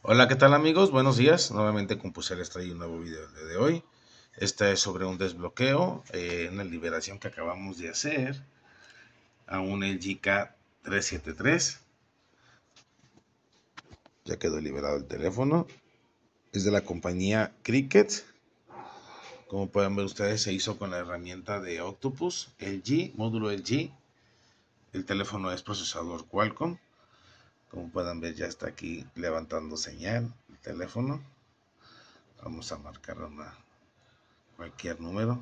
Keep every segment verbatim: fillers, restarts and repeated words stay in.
Hola, ¿qué tal amigos? Buenos días. Nuevamente con Pucel les traigo un nuevo video el día de hoy. Este es sobre un desbloqueo, eh, una liberación que acabamos de hacer a un L G K trescientos setenta y tres. Ya quedó liberado el teléfono. Es de la compañía Cricket. Como pueden ver ustedes, se hizo con la herramienta de Octopus L G, módulo L G. El teléfono es procesador Qualcomm. Como pueden ver, ya está aquí levantando señal el teléfono. Vamos a marcar una, cualquier número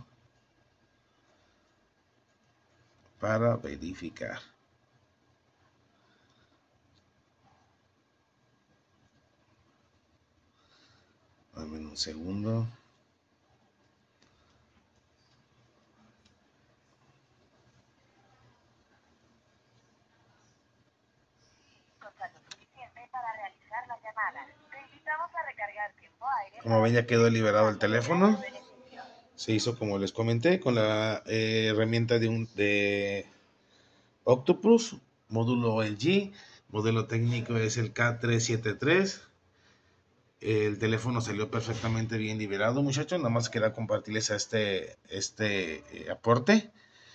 para verificar. Dame un segundo. Como ven, ya quedó liberado el teléfono. Se hizo como les comenté con la eh, herramienta de un de Octopus, módulo L G. Modelo técnico es el K trescientos setenta y tres. El teléfono salió perfectamente bien liberado, muchachos. Nada más quería compartirles este, este eh, aporte.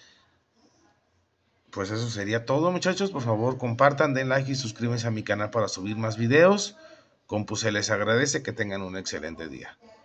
Pues eso sería todo, muchachos. Por favor, compartan, den like y suscríbanse a mi canal para subir más videos. Compuse les agradece. Que tengan un excelente día.